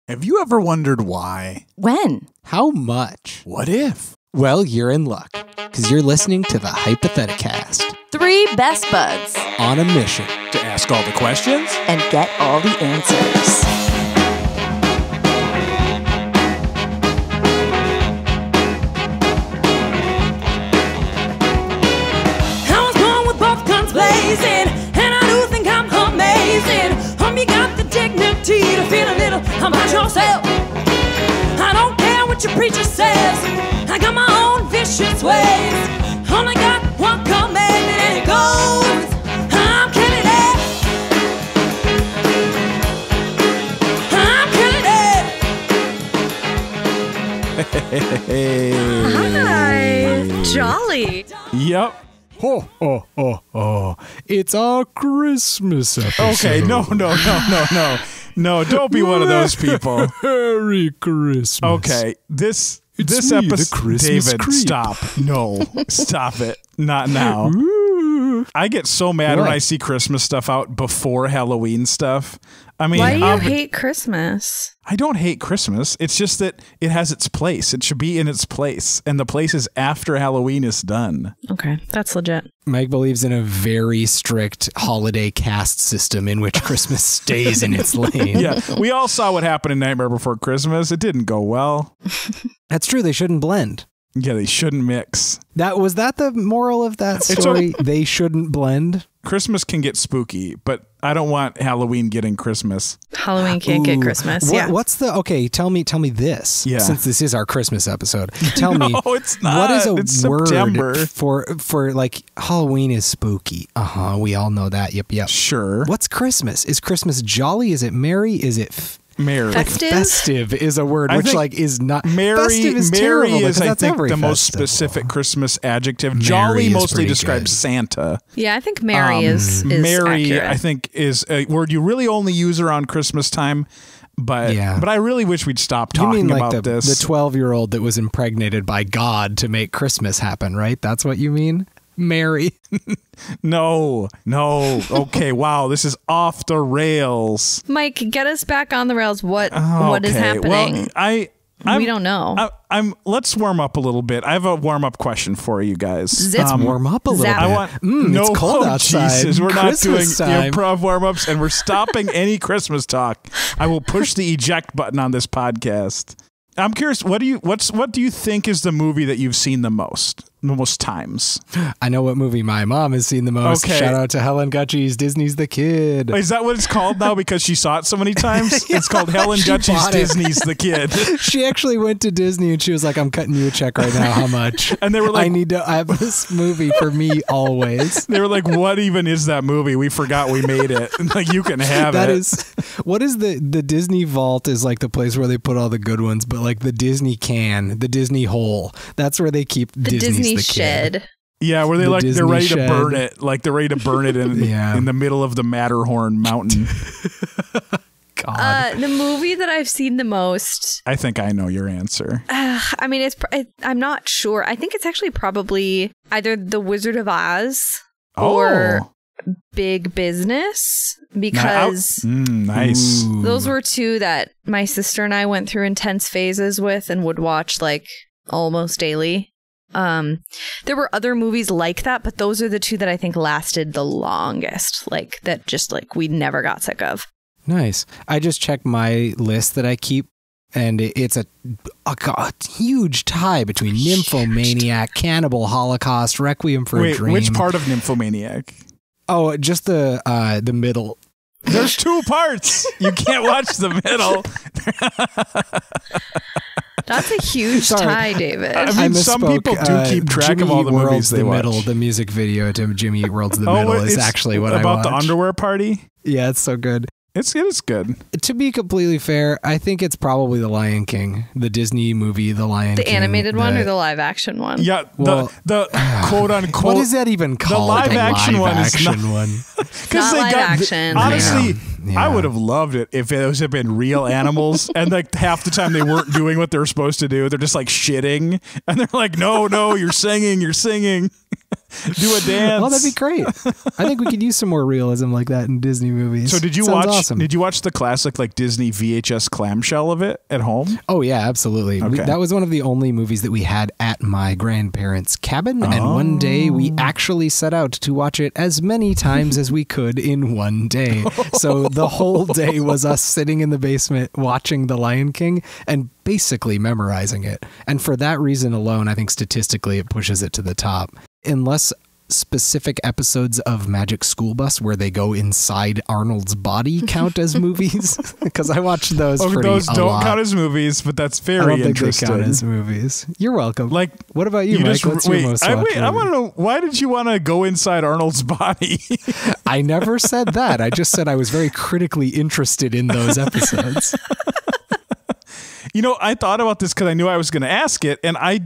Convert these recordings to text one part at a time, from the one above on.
Have you ever wondered why? When? How much? What if? Well, you're in luck, because you're listening to the Hypotheticast. 3 best buds. On a mission. To ask all the questions? And get all the answers. I was born with both guns blazing, and I do think I'm amazing. You got the dignity to feel a little about yourself. I don't care what your preacher says. I got my own vicious ways. Only got one commandment, and it goes: I'm killing it. I'm killing it. Hi, jolly. Yep. Oh. It's our Christmas episode. Okay, no. No, don't be one of those people. Merry Christmas. Okay, this It's episode, me, the Christmas David, creep. stop. No, stop it. Not now. I get so mad when What? I see Christmas stuff out before Halloween stuff. I mean, Why do you hate Christmas? I don't hate Christmas. It's just that it has its place. It should be in its place. And the place is after Halloween is done. Okay, that's legit. Mike believes in a very strict holiday caste system in which Christmas stays in its lane. Yeah, we all saw what happened in Nightmare Before Christmas. It didn't go well. That's true. They shouldn't blend. Yeah, they shouldn't mix. Was that the moral of that story? They shouldn't blend. Christmas can get spooky, but I don't want Halloween getting Christmas. Halloween can't get Ooh. Christmas. What's the tell me this. Yeah. Since this is our Christmas episode, tell me. No, it's not. What is a It's word September. for like Halloween is spooky? We all know that. Yep. Sure. What's Christmas? Is Christmas jolly? Is it merry? Is it Mary. Festive? festive? Is a word I which think like is not Mary festive is Mary terrible is, because I that's think, every the most festival. specific Christmas adjective. Mary Jolly is mostly pretty describes good. Santa. Yeah, I think Mary is Mary, accurate. I think, is a word you really only use around Christmas time. But I really wish we'd stop You talking mean like about the this. 12-year-old that was impregnated by God to make Christmas happen, right? That's what you mean? Mary. No. Okay, wow, this is off the rails. Mike, get us back on the rails. What is Okay, happening? Well, we don't know. Let's warm up a little bit. I have a warm-up question for you guys. Zip. Warm up a little Zap. bit. I want it's cold outside. Jesus, we're Christmas not doing time. improv warm-ups, and we're stopping any Christmas talk. I will push the eject button on this podcast. I'm curious, what do you think is the movie that you've seen the most times? I know what movie my mom has seen the most. Okay. Shout out to Helen Gutchie's Disney's The Kid. Is that what it's called now because she saw it so many times? It's called Helen She Gutchie's bought it. Disney's The Kid. She actually went to Disney and she was like, I'm cutting you a check right now. How much? And they were like, I need to have this movie for me always. they were like, what even is that movie? We forgot we made it. Like, you can have That it. is, what is the Disney vault is like the place where they put all the good ones, but like the Disney can, the Disney hole, that's where they keep the Disney's Disney The shed. Kid. Yeah, where The they're Disney ready shed. to burn it. Like they're ready to burn it in Yeah. in the middle of the Matterhorn mountain. God. The movie that I've seen the most, I think I know your answer. I mean, I'm not sure. I think it's actually probably either The Wizard of Oz or Big Business, because Nice. Ooh. those were two that my sister and I went through intense phases with and would watch like almost daily. There were other movies like that, but those are the two that I think lasted the longest, like that just like we never got sick of. Nice. I just checked my list that I keep, and it's a huge tie between Nymphomaniac, Cannibal Holocaust, Requiem for a Wait, Dream. which part of Nymphomaniac? Oh, just the middle. There's 2 parts. You can't watch the middle. That's a huge Sorry. tie, David. I mean, some people do keep track Jimmy of all Eat the World's movies they The watch. Middle, the music video to Jimmy Eat World's The Middle is it's actually what I about watch. the underwear party. Yeah, it's so good. It's good. To be completely fair, I think it's probably The Lion King, the Disney movie, The Lion The King. animated one or the live action one? Yeah, Well, the quote unquote. What is that even called? live action one is action not- one. Not live action. Honestly, Yeah. I would have loved it if those had been real animals, and like half the time they weren't doing what they were supposed to do. They're just like shitting, and they're like, "No, you're singing." Do a dance. Oh, that'd be great. I think we could use some more realism like that in Disney movies. So did you Sounds watch? awesome. Did you watch the classic like Disney VHS clamshell of it at home? Oh yeah, absolutely. Okay. That was one of the only movies that we had at my grandparents' cabin, and one day we actually set out to watch it as many times as we could in one day. So the whole day was us sitting in the basement watching The Lion King and basically memorizing it. And for that reason alone, I think statistically it pushes it to the top. Unless specific episodes of Magic School Bus where they go inside Arnold's body count as movies, because I watched those. Those don't count as movies, but that's very I don't think interesting. they count as movies. You're welcome. Like, what about you, Mike? What's your most watched I want to know, why did you want to go inside Arnold's body? I never said that. I just said I was very critically interested in those episodes. You know, I thought about this because I knew I was going to ask it, and I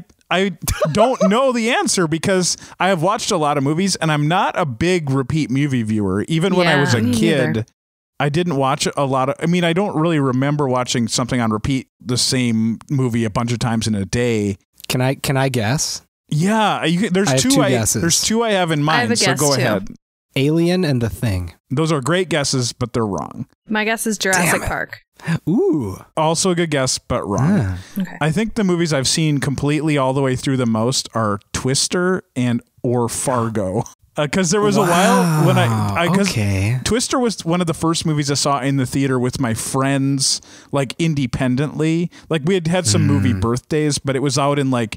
don't know the answer because I have watched a lot of movies, and I'm not a big repeat movie viewer. Even when I was a me kid, neither. I didn't watch a lot of. I mean, I don't really remember watching something on repeat, the same movie a bunch of times in a day. Can I guess? Yeah, there's I have two. two guesses. There's two I have in mind. have a so guess, go too. ahead. Alien and The Thing. Those are great guesses, but they're wrong. My guess is Jurassic Damn it. Park. Ooh. Also a good guess, but wrong. Ah. Okay. I think the movies I've seen completely all the way through the most are Twister or Fargo. Because there was a while when because okay. Twister was one of the first movies I saw in the theater with my friends, like independently. Like we had some movie birthdays, but it was out in like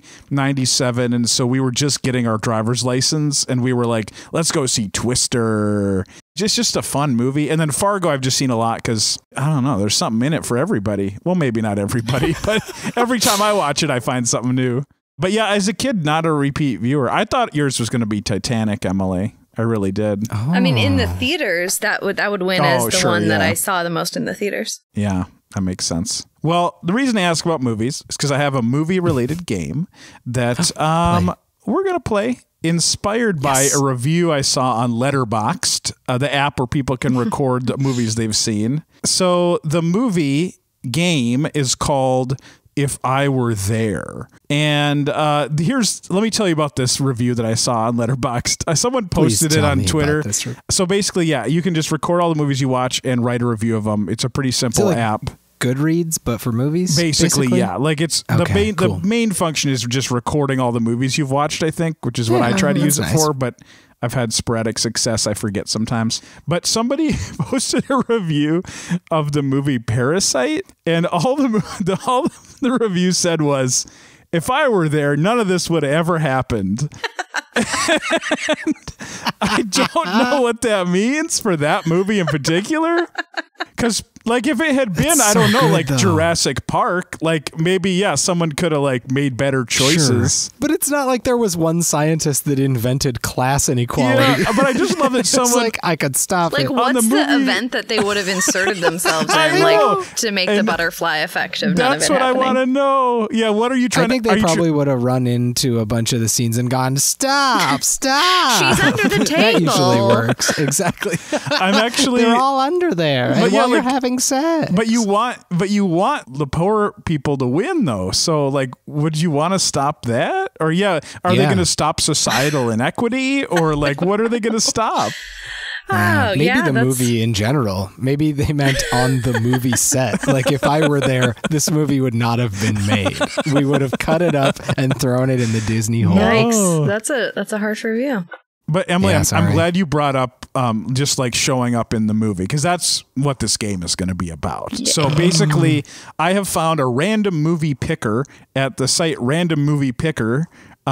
97. And so we were just getting our driver's license and we were like, let's go see Twister. Just a fun movie. And then Fargo I've just seen a lot because, I don't know, there's something in it for everybody. Well, maybe not everybody, but every time I watch it, I find something new. But yeah, as a kid, not a repeat viewer. I thought yours was going to be Titanic, Emily. I really did. Oh. I mean, in the theaters, that would win as the sure, one that yeah. I saw the most in the theaters. Yeah, that makes sense. Well, the reason I ask about movies is because I have a movie-related game that we're going to play, inspired by a review I saw on Letterboxd, the app where people can record the movies they've seen. So the movie game is called If I Were There. And let me tell you about this review that I saw on Letterboxd. Someone posted it on Twitter. So basically, yeah, you can just record all the movies you watch and write a review of them. It's a pretty simple app. Goodreads, but for movies? Basically, yeah. Like it's the main function is just recording all the movies you've watched, I think, which is what I try to use it for, but I've had sporadic success. I forget sometimes. But somebody posted a review of the movie Parasite, and all the review said was, if I were there, none of this would have ever happened. I don't know what that means for that movie in particular. Because, like, if it had been, I don't know, like Jurassic Park, like maybe, someone could have like made better choices. Sure. But it's not like there was one scientist that invented class inequality. Yeah, but I just love that someone. It's like, I could stop Like, it. what's the event that they would have inserted themselves in, like, to make the butterfly effect of none of it That's what happening? I want to know. Yeah, what are you trying to... I think they probably would have run into a bunch of the scenes and gone, stop. She's under the table. That usually works. Exactly. I'm actually... They're all under there. But And yeah, while you're like- having sex. But you want the poor people to win, though. So, like, would you want to stop that? Or, are they going to stop societal inequity? Or, like, what are they going to stop? Maybe the movie in general. Maybe they meant on the movie set. Like, if I were there, this movie would not have been made. We would have cut it up and thrown it in the Disney hole. Yikes. That's a harsh review. But Emily, Yeah, I'm sorry. glad you brought up just like showing up in the movie, because that's what this game is going to be about. Yeah. So basically, I have found a random movie picker at the site randommoviepicker.io.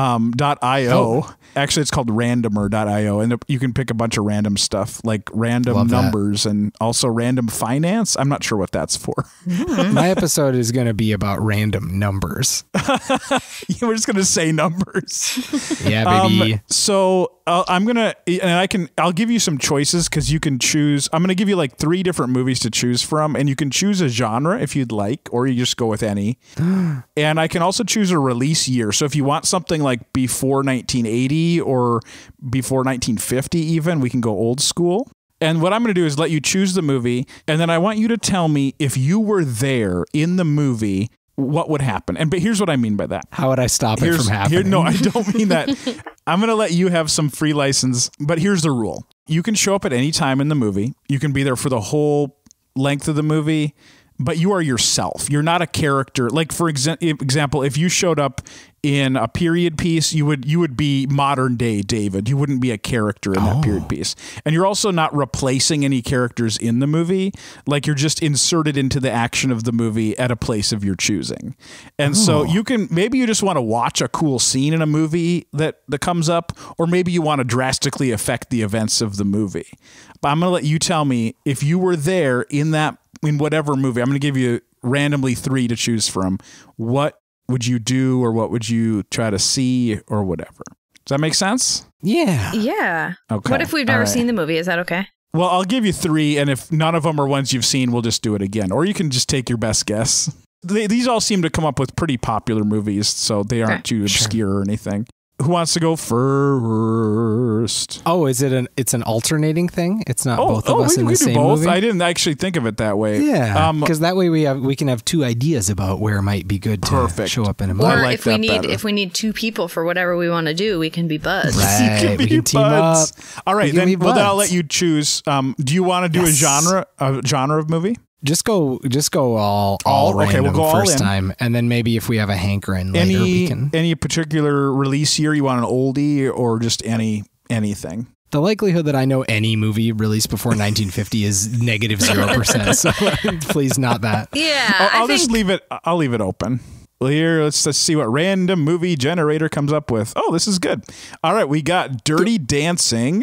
Actually, it's called randomer.io, and you can pick a bunch of random stuff, like random Love that. numbers and also random finance. I'm not sure what that's for. My episode is going to be about random numbers. We're just going to say numbers. Yeah, baby. So I'll give you some choices because you can choose. I'm going to give you like 3 different movies to choose from, and you can choose a genre if you'd like, or you just go with any. And I can also choose a release year. So if you want something like before 1980 or before 1950 even, we can go old school. And what I'm going to do is let you choose the movie, and then I want you to tell me if you were there in the movie, what would happen. But here's what I mean by that. How would I stop it from happening? No, I don't mean that. I'm going to let you have some free license, but here's the rule. You can show up at any time in the movie. You can be there for the whole length of the movie, but you are yourself. You're not a character. Like, for example, if you showed up in a period piece, you would be modern day David. You wouldn't be a character in that period piece. And you're also not replacing any characters in the movie. Like, you're just inserted into the action of the movie at a place of your choosing. And so maybe you just want to watch a cool scene in a movie that comes up, or maybe you want to drastically affect the events of the movie. But I'm going to let you tell me, if you were there in whatever movie, I'm going to give you randomly 3 to choose from. What would you do, or what would you try to see, or whatever? Does that make sense? Yeah. Yeah. Okay. What if we've never seen the movie? Is that okay? Well, I'll give you 3, and if none of them are ones you've seen, we'll just do it again. Or you can just take your best guess. These all seem to come up with pretty popular movies, so they aren't too obscure or anything. Who wants to go first? Oh, it's an alternating thing? It's not both of us in the same movie? I didn't actually think of it that way. Yeah, because that way we can have 2 ideas about where it might be good to show up in a movie. Or if we need 2 people for whatever we want to do, we can be buds. Right, we can team up. All right, then I'll let you choose. Do you want to do a genre of movie? Just go all okay, random we'll go first all in. time, and then maybe if we have a hankering later, we can. Any particular release year you want, an oldie or just anything? The likelihood that I know any movie released before 1950 is -0%. So please, not that. Yeah, I'll just leave it. I'll leave it open. Well, here, let's see what random movie generator comes up with. Oh, this is good. All right, we got Dirty Dancing,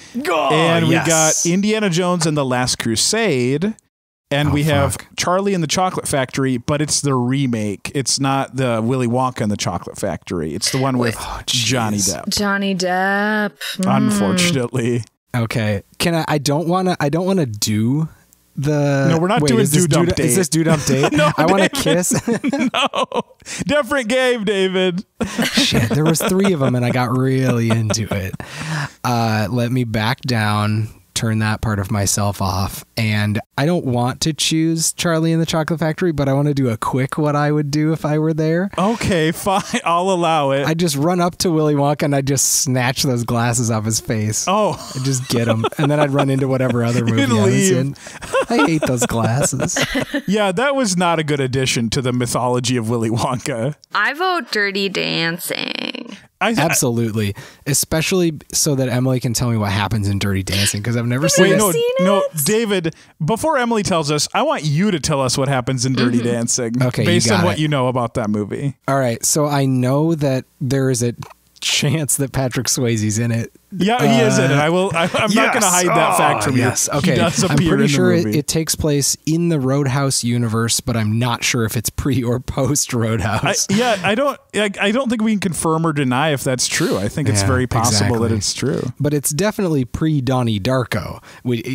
and we got Indiana Jones and the Last Crusade. And we have Charlie and the Chocolate Factory, but it's the remake. It's not the Willy Wonka and the Chocolate Factory. It's the one with Johnny Depp. Johnny Depp. Unfortunately. Okay. I don't want to do the. No, we're not doing Do Dump Date. Is this Do Dump Date? No, I want to kiss. No. Different game, David. Shit, there was 3 of them, and I got really into it. Let me back down. Turn that part of myself off, and I don't want to choose Charlie and the Chocolate Factory, but I want to do a quick what I would do if I were there. Okay, fine, I'll allow it. I just run up to Willy Wonka and I just snatch those glasses off his face. I just get them, and then I'd run into whatever other movie I was in. I hate those glasses. Yeah, that was not a good addition to the mythology of Willy Wonka. I vote Dirty Dancing. Absolutely, especially so that Emily can tell me what happens in Dirty Dancing, because I've never seen it. No, David, before Emily tells us, I want you to tell us what happens in Dirty Dancing, based on what you know about that movie. All right, so I know that there is a chance that Patrick Swayze's in it. Yeah, he is in it. I'm not going to hide that fact from you. Okay. He does appear I'm pretty in sure the movie. it takes place in the Roadhouse universe, but I'm not sure if it's pre or post Roadhouse. I don't think we can confirm or deny if that's true. I think it's very possible that it's true. But it's definitely pre Donnie Darko.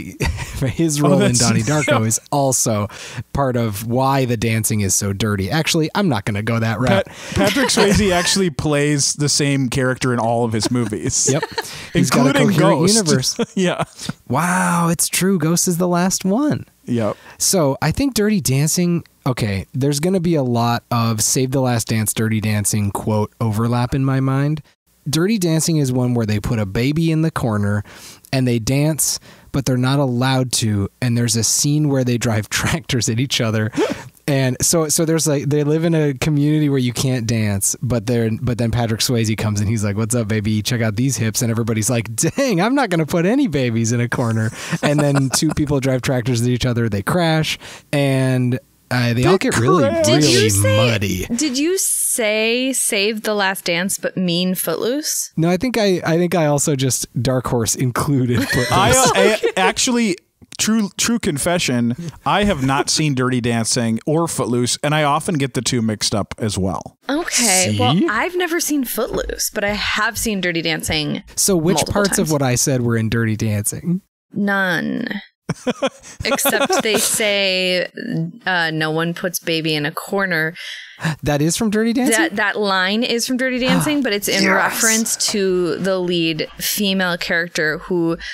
His role in Donnie Darko is also part of why the dancing is so dirty. Actually, I'm not going to go that route. Patrick Swayze actually plays the same character in all of his movies. Yep. He's including got a coherent Ghost. Universe. Yeah. Wow, it's true. Ghost is the last one. Yep. So I think Dirty Dancing, okay, there's going to be a lot of Save the Last Dance, Dirty Dancing, quote, overlap in my mind. Dirty Dancing is one where they put a baby in the corner and they dance, but they're not allowed to. And there's a scene where they drive tractors at each other. And so there's like, they live in a community where you can't dance, but then Patrick Swayze comes and he's like, "What's up, baby? Check out these hips." And everybody's like, "Dang, I'm not going to put any babies in a corner." And then 2 people drive tractors at each other. They crash and they all get really muddy. Did you say Save the Last Dance, but mean Footloose? No, I think I also just Dark Horse included Footloose. I actually. True confession, I have not seen Dirty Dancing or Footloose, and I often get the 2 mixed up as well. Okay, well, I've never seen Footloose, but I have seen Dirty Dancing. So which parts of what I said were in Dirty Dancing? None. Except they say no one puts baby in a corner. That is from Dirty Dancing? That line is from Dirty Dancing, but it's in reference to the lead female character who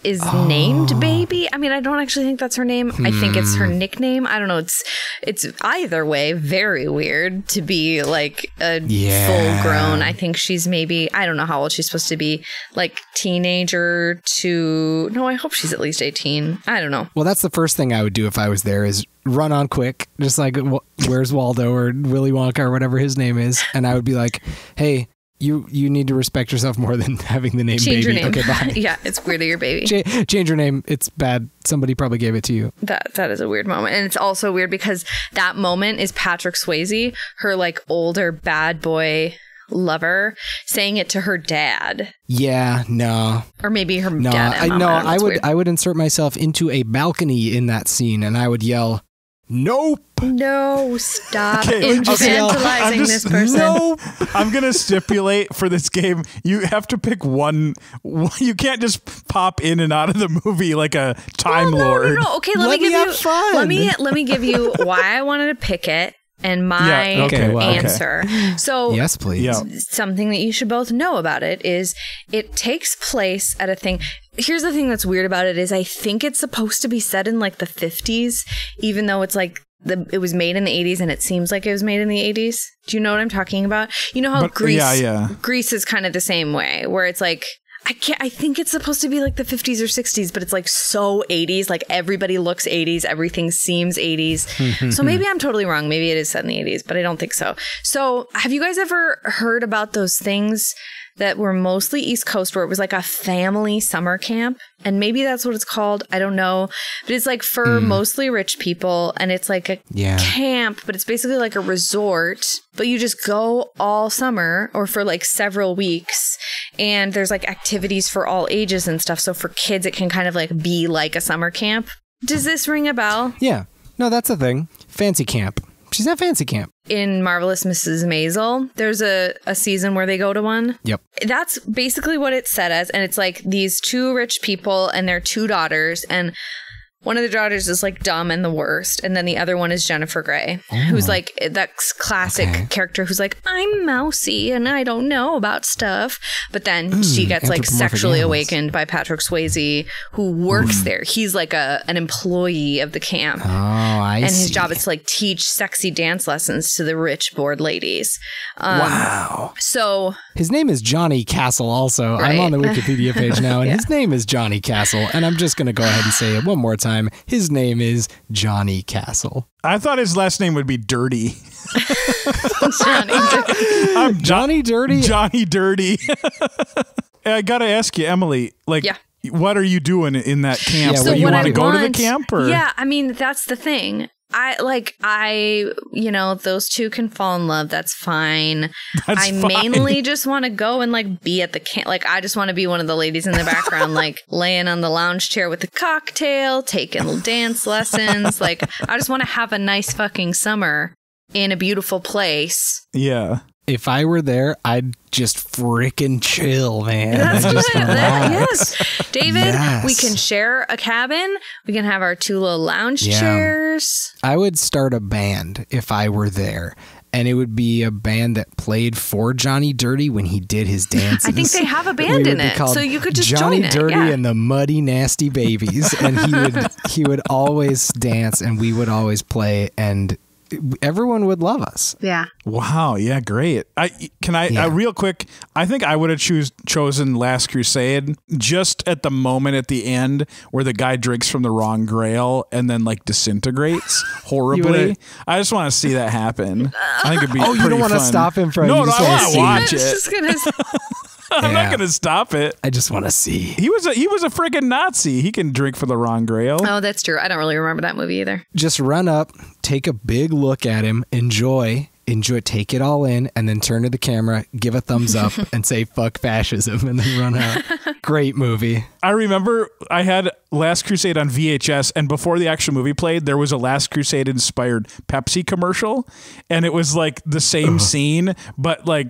is named Baby. I mean, I don't actually think that's her name. I think it's her nickname. I don't know. It's either way very weird to be like a full grown. I think she's maybe, I don't know how old she's supposed to be, like teenager to, no, I hope she's at least 18. I don't know. Well, that's the first thing I would do if I was there is run on quick, just like Where's Waldo or Willy Wonka or whatever his name is. And I would be like, hey, you need to respect yourself more than having the name Change Baby. your name. Okay, bye. Yeah, it's weird that you're Baby. Change your name. It's bad. Somebody probably gave it to you. That is a weird moment. And it's also weird because that moment is Patrick Swayze, her like older bad boy lover, saying it to her dad. Yeah, no. Or maybe her dad and mom. I would insert myself into a balcony in that scene and I would yell, "Nope." No, stop Okay, infantilizing this person. Nope. I'm going to stipulate for this game, you have to pick one. You can't just pop in and out of the movie like a Time Lord. No. Okay, let me have fun. Let me give you why I wanted to pick it and my answer. So yes, please. Something that you should both know about it is it takes place at a thing. Here's the thing that's weird about it is I think it's supposed to be set in like the 50s, even though it's like it was made in the 80s and it seems like it was made in the 80s. Do you know what I'm talking about? You know how Grease is kind of the same way, where it's like I think it's supposed to be like the 50s or 60s, but it's like so 80s. Like everybody looks 80s. Everything seems 80s. So maybe I'm totally wrong. Maybe it is set in the 80s, but I don't think so. So have you guys ever heard about those things that were mostly East Coast where it was like a family summer camp? And maybe that's what it's called. I don't know. But it's like for mostly rich people. And it's like a camp, but it's basically like a resort. But you just go all summer or for like several weeks. And there's like activities for all ages and stuff. So for kids, it can kind of like be like a summer camp. Does this ring a bell? Yeah. No, that's a thing. Fancy camp. She's at fancy camp. In Marvelous Mrs. Maisel, there's a season where they go to one. Yep. That's basically what it's set as. And it's like these two rich people and their two daughters. And one of the daughters is like dumb and the worst. And then the other one is Jennifer Grey, who's like that classic character who's like, I'm mousy and I don't know about stuff. But then she gets like sexually awakened by Patrick Swayze, who works there. He's like an employee of the camp. Oh, I see. And his job is to like teach sexy dance lessons to the rich bored ladies. Wow. So his name is Johnny Castle also. Right. I'm on the Wikipedia page now, and his name is Johnny Castle. And I'm just going to go ahead and say it one more time. His name is Johnny Castle. I thought his last name would be Dirty. Johnny Dirty? Johnny Dirty. I got to ask you, Emily, like, what are you doing in that camp? Yeah, so you want to go to the camp? Or? Yeah, I mean, that's the thing. Those two can fall in love. That's fine. I mainly just want to go and like be at the camp. Like, I just want to be one of the ladies in the background, like laying on the lounge chair with a cocktail, taking dance lessons. Like, I just want to have a nice fucking summer in a beautiful place. Yeah. If I were there, I'd just freaking chill, man. That's yes. David, we can share a cabin. We can have our two little lounge chairs. I would start a band if I were there. And it would be a band that played for Johnny Dirty when he did his dances. I think they have a band in it, so you could just Johnny join it. Dirty and the Muddy Nasty Babies. And he would always dance and we would always play and everyone would love us. Yeah. Wow. Yeah. Great. Real quick, I think I would have chosen Last Crusade just at the moment at the end where the guy drinks from the wrong grail and then like disintegrates horribly. I just want to see that happen. I think it'd be pretty you don't want to fun. stop him from No, I want to watch it. Just gonna I'm not going to stop it. I just want to see. He was a friggin' Nazi. He can drink for the wrong grail. Oh, that's true. I don't really remember that movie either. Just run up, take a big look at him, enjoy, take it all in, and then turn to the camera, give a thumbs up, and say, fuck fascism, and then run out. Great movie. I remember I had Last Crusade on VHS, and before the actual movie played, there was a Last Crusade inspired Pepsi commercial, and it was like the same scene, but like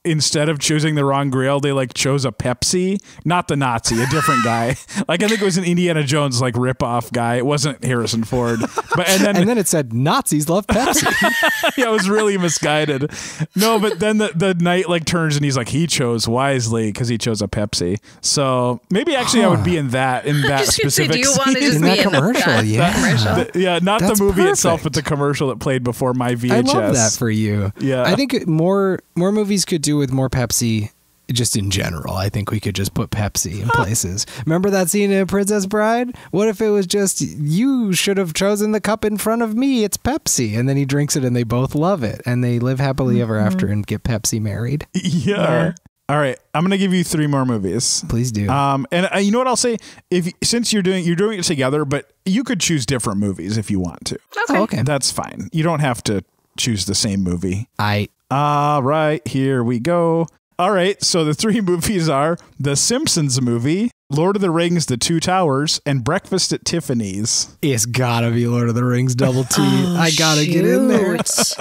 instead of choosing the wrong grail, they like chose a Pepsi, not the Nazi, a different guy. Like I think it was an Indiana Jones like ripoff guy. It wasn't Harrison Ford. But and then it said Nazis love Pepsi. yeah, it was really misguided. No, but then the knight like turns and he's like, he chose wisely because he chose a Pepsi. So maybe actually I would be in that specific do you want to scene. just In be that in commercial, yeah. commercial? Yeah, not That's the movie itself, perfect. but the commercial that played before my VHS. I love that for you. Yeah. I think more movies could do with more Pepsi. Just in general, I think we could just put Pepsi in places. Remember that scene in Princess Bride? What if it was just, you should have chosen the cup in front of me, it's Pepsi. And then he drinks it and they both love it. And they live happily ever after and get Pepsi married. Yeah. All right, I'm gonna give you 3 more movies. Please do. And you know what I'll say? Since you're doing it together, but you could choose different movies if you want to. Okay. Oh, okay. That's fine. You don't have to choose the same movie. I All right, here we go. All right, so the 3 movies are The Simpsons movie, Lord of the Rings, The Two Towers, and Breakfast at Tiffany's. It's gotta be Lord of the Rings double T. I gotta get in there.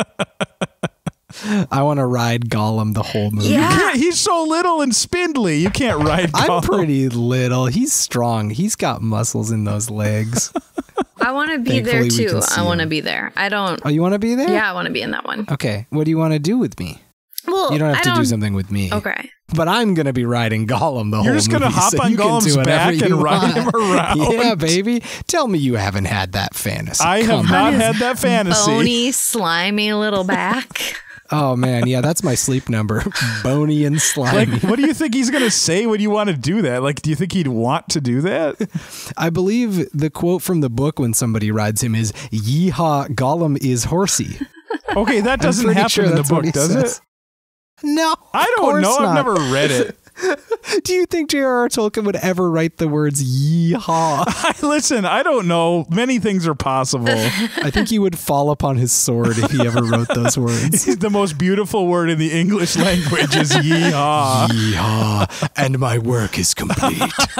I want to ride Gollum the whole movie. Yeah. He's so little and spindly. You can't ride I'm Gollum. pretty little. He's strong. He's got muscles in those legs. I want to be there Thankfully, we too. can see I want to him. be there. I don't. Oh, you want to be there? Yeah, I want to be in that one. Okay. What do you want to do with me? Well, You don't have I to do something with me. Okay. But I'm going to be riding Gollum the whole movie. You're just gonna hop so on you can Gollum's do whatever back and you ride want. him around. Yeah, baby. Tell me you haven't had that fantasy. I have Come not on. had that fantasy. Bony, slimy little back. Oh, man. Yeah, that's my sleep number. Bony and slimy. Like, what do you think he's gonna say when you want to do that? Like, do you think he'd want to do that? I believe the quote from the book when somebody rides him is, "Yeehaw, Gollum is horsey." Okay, that doesn't pretty happen sure in the that's what book, he does says. it? No, I of don't know. course I've not. never read it. Do you think J.R.R. Tolkien would ever write the words "yeehaw"? Listen, I don't know. Many things are possible. I think he would fall upon his sword if he ever wrote those words. The most beautiful word in the English language is yeehaw. Yeehaw, and my work is complete.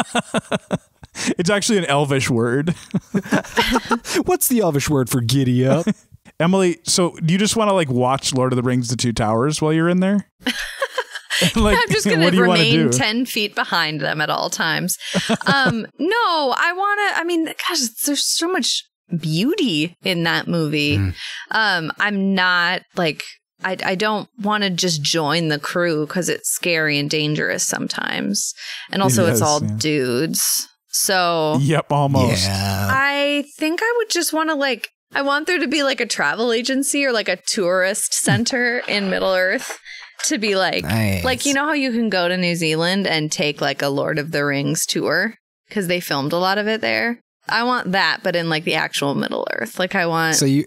It's actually an Elvish word. What's the Elvish word for giddy up? Emily, so do you just want to like watch Lord of the Rings: The Two Towers while you're in there? Like, I'm just going what do to you wanna remain do? 10 feet behind them at all times. No, I want to, I mean, gosh, there's so much beauty in that movie. I'm not like, I don't want to just join the crew because it's scary and dangerous sometimes. And also it's is, all yeah. dudes. So Yep, almost. Yeah. I think I would just want to like, I want there to be like a travel agency or like a tourist center in Middle Earth to be like, Nice. like, you know how you can go to New Zealand and take like a Lord of the Rings tour because they filmed a lot of it there. I want that, but in like the actual Middle Earth. Like I want, So you,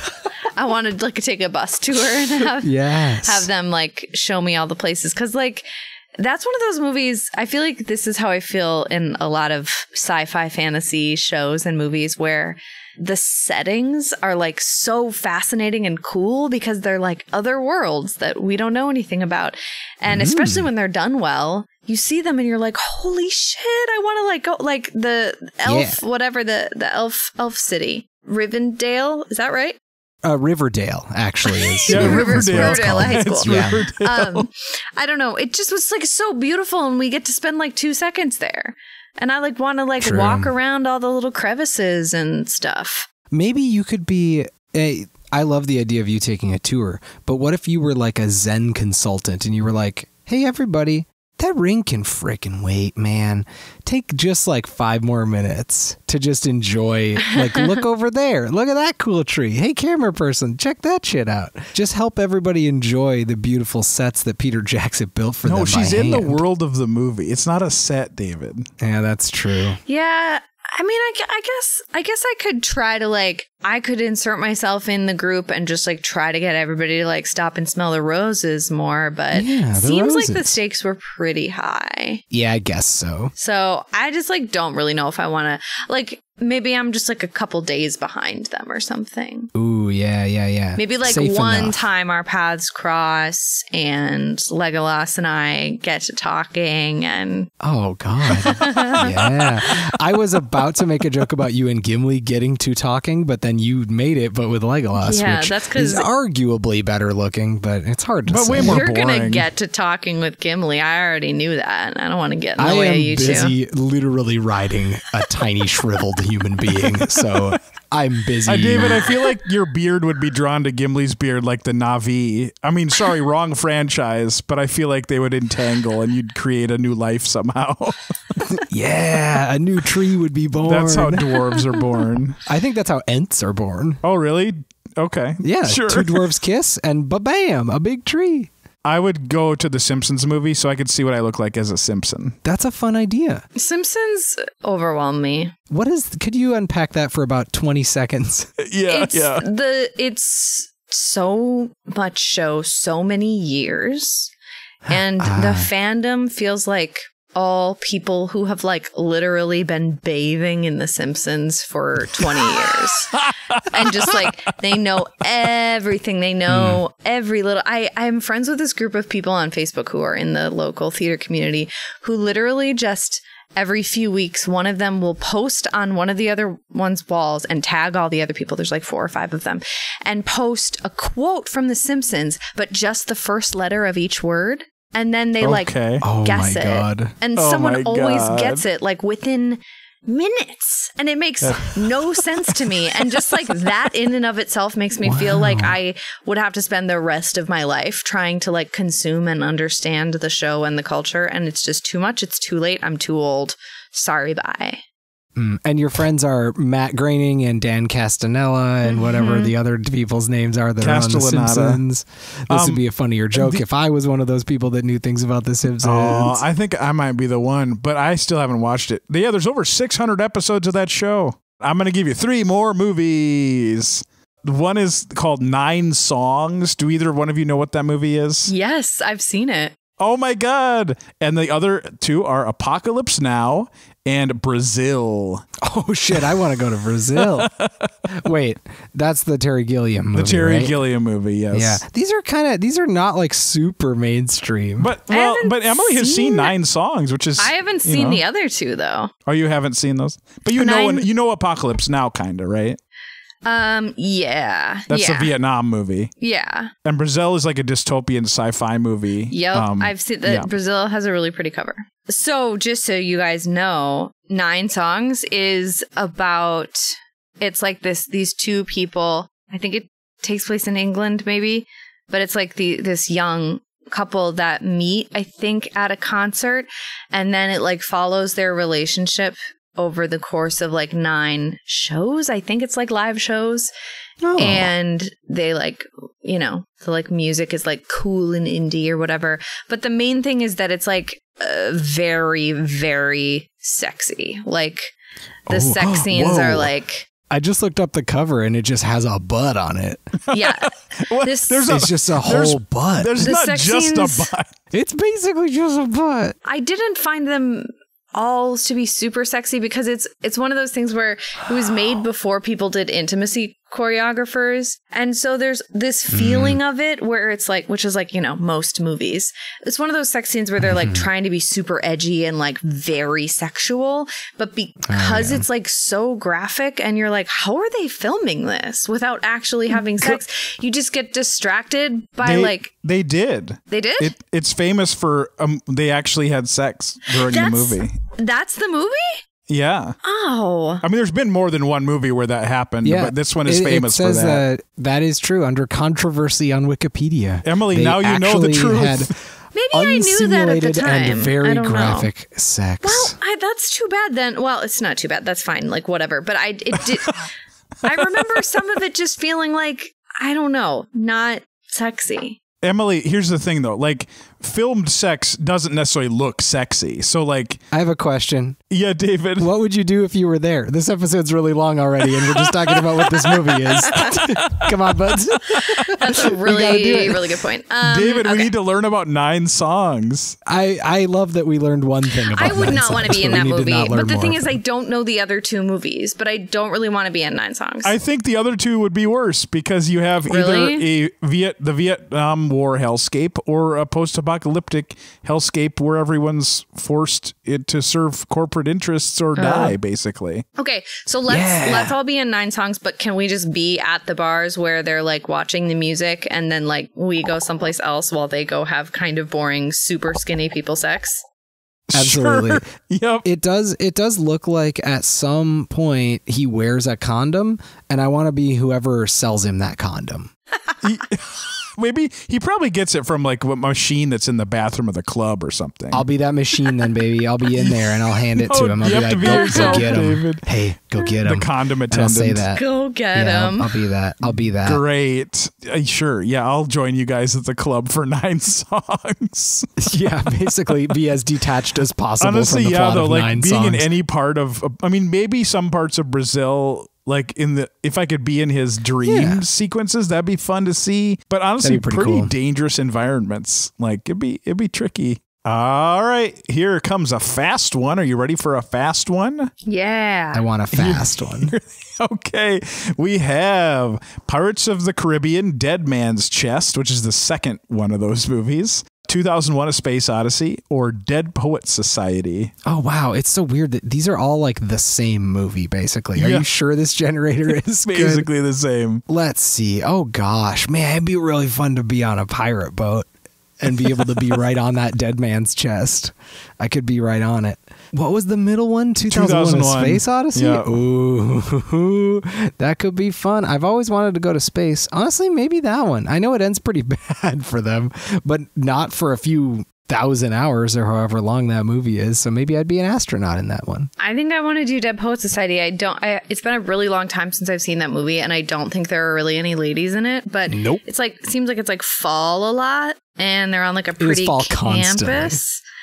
I wanted like to take a bus tour and yes, have them like show me all the places. Cause like, that's one of those movies. I feel like this is how I feel in a lot of sci-fi fantasy shows and movies where the settings are like so fascinating and cool because they're like other worlds that we don't know anything about. And especially when they're done well, you see them and you're like, holy shit, I want to like go like the elf, whatever the elf city, Rivendell. Is that right? Riverdale actually is. Yeah, Riverdale. Riverdale High School. It's Yeah. Riverdale. I don't know. It just was like so beautiful and we get to spend like 2 seconds there. And I like want to like True. walk around all the little crevices and stuff. Maybe you could be I love the idea of you taking a tour, but what if you were like a Zen consultant and you were like, "Hey everybody, that ring can frickin' wait, man. Take just like 5 more minutes to just enjoy, like, look over there. Look at that cool tree. Hey, camera person, check that shit out." Just help everybody enjoy the beautiful sets that Peter Jackson built for them. No, she's by in the hand. world of the movie. It's not a set, David. Yeah, that's true. Yeah. I mean, I guess I could try to like, I could insert myself in the group and just like try to get everybody to like stop and smell the roses more. But Yeah, it the seems like the roses. stakes were pretty high. Yeah, I guess so. So I just like don't really know if I want to like maybe I'm just like a couple days behind them or something. Ooh, yeah. Maybe like Safe one enough. time our paths cross and Legolas and I get to talking and Oh, God. Yeah. I was about to make a joke about you and Gimli getting to talking, but then you made it, but with Legolas, Yeah, which that's 'cause- is arguably better looking, but it's hard to But say. way more you're going to boring. get to talking with Gimli. I already knew that. I don't want to get in I the way am of you two. busy literally riding a tiny shriveled human being, so I'm busy. David, I feel like your beard would be drawn to Gimli's beard like the Na'vi. I mean, sorry, wrong franchise, but I feel like they would entangle and you'd create a new life somehow. Yeah, a new tree would be born. That's how dwarves are born. I think that's how Ents are born. Oh, really? Okay. Yeah, sure. two dwarves kiss and ba-bam, a big tree. I would go to the Simpsons movie so I could see what I look like as a Simpson. That's a fun idea. Simpsons overwhelm me. Could you unpack that for about 20 seconds? Yeah, It's so much show, so many years, and the fandom feels like all people who have like literally been bathing in The Simpsons for 20 years. And just like they know everything. They know every little. I'm friends with this group of people on Facebook who are in the local theater community who literally just every few weeks, one of them will post on one of the other one's walls and tag all the other people. There's like 4 or 5 of them, and post a quote from The Simpsons, but just the first letter of each word. And then they Okay. Oh guess my it. God. And Oh someone my always God. gets it like within minutes. And it makes no sense to me. And just like that in and of itself makes me feel like I would have to spend the rest of my life trying to like consume and understand the show and the culture. And it's just too much. It's too late. I'm too old. Sorry, bye. And your friends are Matt Groening and Dan Castanella and whatever the other people's names are that are on The Castellaneta. Simpsons. This would be a funnier joke if I was one of those people that knew things about The Simpsons. Oh, I think I might be the one, but I still haven't watched it. Yeah, there's over 600 episodes of that show. I'm going to give you 3 more movies. One is called 9 Songs. Do either one of you know what that movie is? Yes, I've seen it. Oh my God. And the other 2 are Apocalypse Now and Brazil. Oh, shit, I want to go to Brazil. Wait, that's the Terry Gilliam movie, The Terry right? Gilliam movie, yes. Yeah, these are not like super mainstream. But I haven't Emily has seen seen- 9 Songs, which is I haven't you seen know. the other 2 though. Oh, you haven't seen those? But you know Apocalypse Now kind of, right? Yeah. That's yeah. a Vietnam movie. Yeah. And Brazil is like a dystopian sci-fi movie. Yep. I've seen that. yeah. Brazil has a really pretty cover. So just so you guys know, 9 Songs is about, it's like these 2 people. I think it takes place in England maybe, but it's like this young couple that meet, I think, at a concert, and then it like follows their relationship over the course of like 9 shows. I think it's like live shows. Oh. And they like, you know, the like music is like cool and indie or whatever. But the main thing is that it's like very, very sexy. Like the sex scenes whoa. are like, I just looked up the cover and it just has a butt on it. yeah. What? This- It's just a whole butt. There's The not sex just scenes- a butt. It's basically just a butt. I didn't find them all to be super sexy because it's one of those things where it was made before people did intimacy choreographers, and so there's this feeling of it where it's like, which is like, you know, most movies, it's one of those sex scenes where they're like trying to be super edgy and like very sexual, but because it's like so graphic and you're like, how are they filming this without actually having sex? You just get distracted by They did. they did. It's famous for they actually had sex during the movie. That's the movie. Yeah. Oh, I mean, there's been more than one movie where that happened, Yeah, but this one is it famous says for that. That is true under controversy on Wikipedia. Emily, They now you know the actually truth. had maybe I knew that at the unsimulated time. and very I don't graphic sex. Well, that's too bad then. Well, it's not too bad. That's fine. Like whatever. But it did. I remember some of it just feeling like, I don't know, not sexy. Emily, here's the thing though. Like, filmed sex doesn't necessarily look sexy. So like, I have a question. yeah, David. What would you do if you were there? This episode's really long already, and we're just talking about what this movie is. Come on, buds. That's a really good point. David, we okay. need to learn about 9 songs. I love that we learned one thing about I would 9 not want to songs, be in but that we need to movie. not learn But the more. thing is, I don't know the other 2 movies, but I don't really want to be in 9 songs. I think the other 2 would be worse because you have Really? either the Vietnam War hellscape or a post-apocalyptic hellscape where everyone's forced to serve corporate interests or die, basically. Okay, so let's all be in 9 songs, but can we just be at the bars where they're like watching the music and then like we go someplace else while they go have kind of boring, super skinny people sex? Absolutely. Sure. Yep. It does look like at some point he wears a condom, and I want to be whoever sells him that condom. Maybe he probably gets it from like a machine that's in the bathroom of the club or something. I'll be that machine then, baby. I'll be in there and I'll hand it to Oh, him. I'll you be have to like, be go yourself, get him. David. Hey, go get him. The condom And I'll attendant. say that. Go get Yeah, him. I'll be that. I'll be that. Great. Sure. Yeah, I'll join you guys at the club for 9 songs. Yeah, basically be as detached as possible Honestly, from the yeah, plot though, of like 9 being songs. in any part of, I mean, maybe some parts of Brazil, like if I could be in his dream sequences, that'd be fun to see. But honestly, That'd be pretty pretty cool. dangerous environments. Like it'd be tricky. All right, here comes a fast one. Are you ready for a fast one? Yeah. I want a fast one. Okay, we have Pirates of the Caribbean, Dead Man's Chest, which is the second one of those movies. 2001: A Space Odyssey, or Dead Poets Society. Oh, wow. It's so weird that these are all like the same movie, basically. Are Yeah. you sure this generator is good? Basically the same. Let's see. Oh, gosh. Man, it'd be really fun to be on a pirate boat and be able to be right on that dead man's chest. I could be right on it. What was the middle one? 2001: A Space Odyssey? Yeah. Ooh, that could be fun. I've always wanted to go to space. Honestly, maybe that one. I know it ends pretty bad for them, but not for a few 1,000 hours or however long that movie is. So maybe I'd be an astronaut in that one. I think I want to do Dead Poets Society. It's been a really long time since I've seen that movie, and I don't think there are really any ladies in it. But Nope. it's like seems like it's like fall a lot, and they're on like a is pretty fall campus. constantly.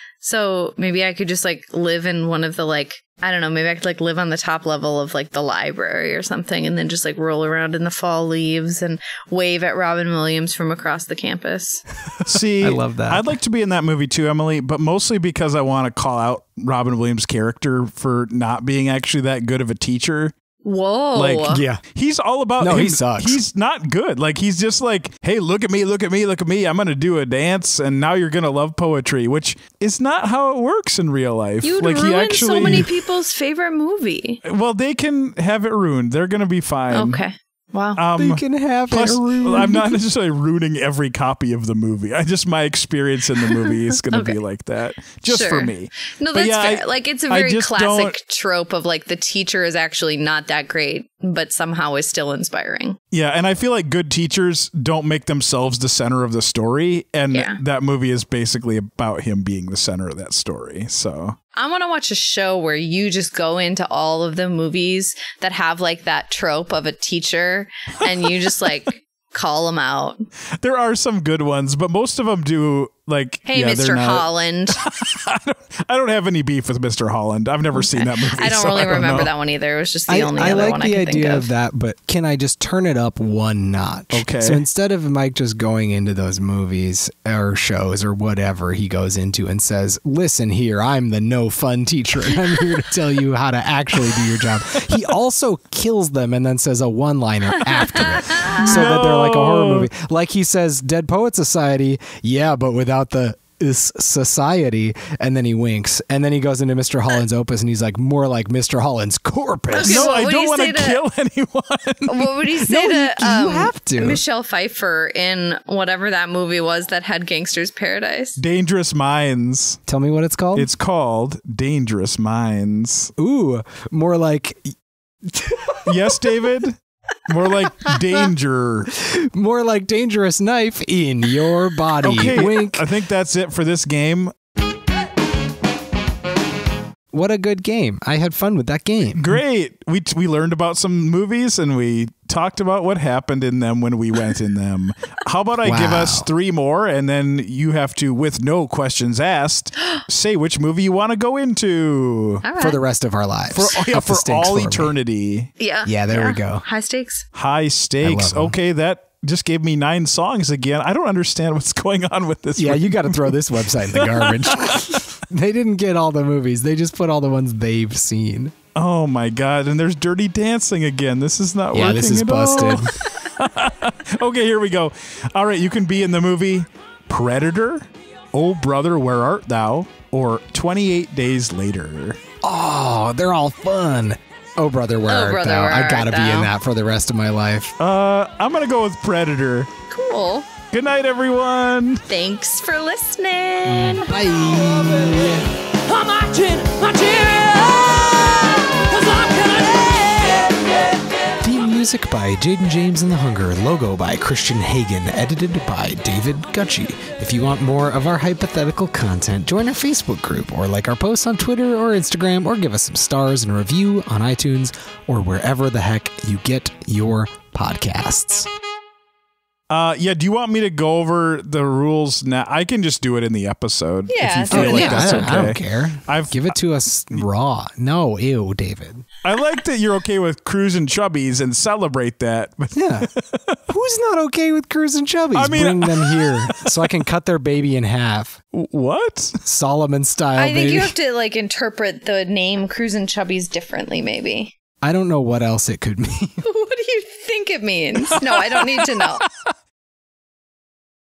So maybe I could just like live in one of the like I don't know. Maybe I could like live on the top level of like the library or something, and then just like roll around in the fall leaves and wave at Robin Williams from across the campus. See, I love that. I'd like to be in that movie too, Emily, but mostly because I want to call out Robin Williams' character for not being actually that good of a teacher. Whoa! Like, Yeah. he's all about. No, him. he sucks. He's not good. Like, he's just like, hey, look at me, look at me, look at me. I'm gonna do a dance, and now you're gonna love poetry, which is not how it works in real life. You'd like, ruin so many people's favorite movie. Well, they can have it ruined. They're gonna be fine. Okay. Wow. They can have Plus, it ruined. I'm not necessarily ruining every copy of the movie. My experience in the movie is going to be like that, just Sure. for me. No, But that's yeah, fair. Like, it's a I very just classic don't- trope of like the teacher is actually not that great, but somehow is still inspiring. Yeah, and I feel like good teachers don't make themselves the center of the story, and Yeah. that movie is basically about him being the center of that story. So I want to watch a show where you just go into all of the movies that have like that trope of a teacher and you just like call them out. there are some good ones, but most of them do like. Hey, yeah, they're Mr. not- Holland. I don't have any beef with Mr. Holland. I've never seen that movie. I don't so really remember know. that one either. It was just the only I other like one I the could think idea of. of that, but can I just turn it up one notch? Okay. So instead of Mike just going into those movies or shows or whatever he goes into and says, listen here, I'm the no fun teacher and I'm here to tell you how to actually do your job. He also kills them and then says a one-liner after it so that they're like a horror movie. Like he says, Dead Poet Society, yeah, but without the is society, and then he winks, and then he goes into Mr. Holland's opus and he's like, more like Mr. Holland's corpus. Okay, No, what I would don't you want say to kill anyone. What would he say No, to you have to. Michelle Pfeiffer in whatever that movie was that had Gangster's Paradise? Dangerous Minds. Tell me what it's called. It's called Dangerous Minds. Ooh, more like Yes, David? More like danger. dangerous knife in your body. Okay, Wink. I think that's it for this game. What a good game. I had fun with that game. Great. We learned about some movies and we talked about what happened in them when we went in them. How about I give us 3 more, and then you have to, with no questions asked, say which movie you want to go into. All right. For the rest of our lives. For all eternity. Yeah. Yeah, there we go. High stakes. High stakes. I love 'em. Okay, that just gave me 9 songs again. I don't understand what's going on with this. Yeah, you got to throw this website in the garbage. They didn't get all the movies. They just put all the ones they've seen. Oh my God. And there's Dirty Dancing again. This is not working. Yeah, this is at all. busted. Okay, here we go. All right, you can be in the movie Predator, Oh Brother, Where Art Thou, or 28 Days Later. Oh, they're all fun. Oh, brother, where art Brother, thou? Where I gotta Art be in Thou? that for the rest of my life. I'm going to go with Predator. Cool. Good night, everyone. Thanks for listening. Bye. I'm marching, cause I'm gonna Theme music by Jaden James and the Hunger. Logo by Christian Hagen. Edited by David Gucci. If you want more of our hypothetical content, join our Facebook group or like our posts on Twitter or Instagram or give us some stars and a review on iTunes or wherever the heck you get your podcasts. Yeah, do you want me to go over the rules now? I can just do it in the episode. Yeah, if you feel like that's okay. I don't care. I've- Give it to us raw. No, ew, David. I like that you're okay with cruising chubbies and celebrate that. But Yeah. Who's not okay with Cruz and Chubbies? I mean- Bring them here so I can cut their baby in half. what? Solomon style, I think baby. you have to like interpret the name Cruisin' Chubbies differently, maybe. I don't know what else it could mean. What do you think it means? No, I don't need to know.